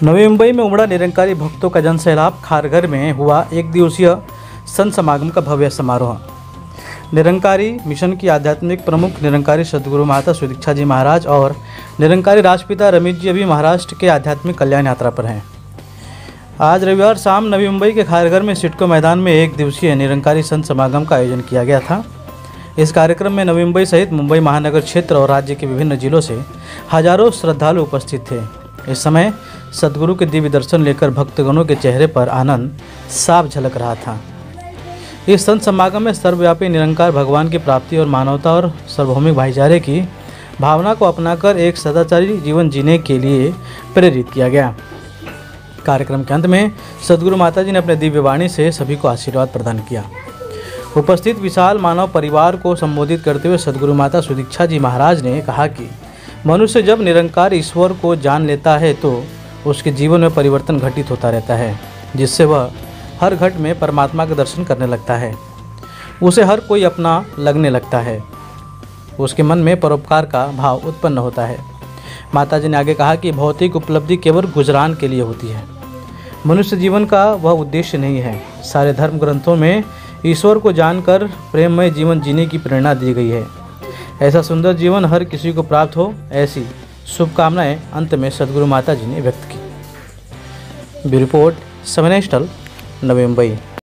नवी मुंबई में उमड़ा निरंकारी भक्तों का जनसैलाब। खारघर में हुआ एक दिवसीय संत समागम का भव्य समारोह। निरंकारी मिशन की आध्यात्मिक प्रमुख निरंकारी सद्गुरु माता सुदीक्षा जी महाराज और निरंकारी राष्ट्रपिता रमेश जी अभी महाराष्ट्र के आध्यात्मिक कल्याण यात्रा पर हैं। आज रविवार शाम नवी मुंबई के खारघर में सिडको मैदान में एक दिवसीय निरंकारी संत समागम का आयोजन किया गया था। इस कार्यक्रम में नवी मुंबई सहित मुंबई महानगर क्षेत्र और राज्य के विभिन्न जिलों से हजारों श्रद्धालु उपस्थित थे। इस समय सद्गुरु के दिव्य दर्शन लेकर भक्तगणों के चेहरे पर आनंद साफ झलक रहा था। इस संत समागम में सर्वव्यापी निरंकार भगवान की प्राप्ति और मानवता और सार्वभौमिक भाईचारे की भावना को अपनाकर एक सदाचारी जीवन जीने के लिए प्रेरित किया गया। कार्यक्रम के अंत में सद्गुरु माता जी ने अपने दिव्य वाणी से सभी को आशीर्वाद प्रदान किया। उपस्थित विशाल मानव परिवार को संबोधित करते हुए सद्गुरु माता सुदीक्षा जी महाराज ने कहा कि मनुष्य जब निरंकार ईश्वर को जान लेता है तो उसके जीवन में परिवर्तन घटित होता रहता है, जिससे वह हर घट में परमात्मा का दर्शन करने लगता है। उसे हर कोई अपना लगने लगता है। उसके मन में परोपकार का भाव उत्पन्न होता है। माता जी ने आगे कहा कि भौतिक उपलब्धि केवल गुजरान के लिए होती है। मनुष्य जीवन का वह उद्देश्य नहीं है। सारे धर्म ग्रंथों में ईश्वर को जानकर प्रेममय जीवन जीने की प्रेरणा दी गई है। ऐसा सुंदर जीवन हर किसी को प्राप्त हो, ऐसी शुभकामनाएं अंत में सद्गुरु माता जी ने व्यक्त की। Bureau report, Samay national, Navi Mumbai.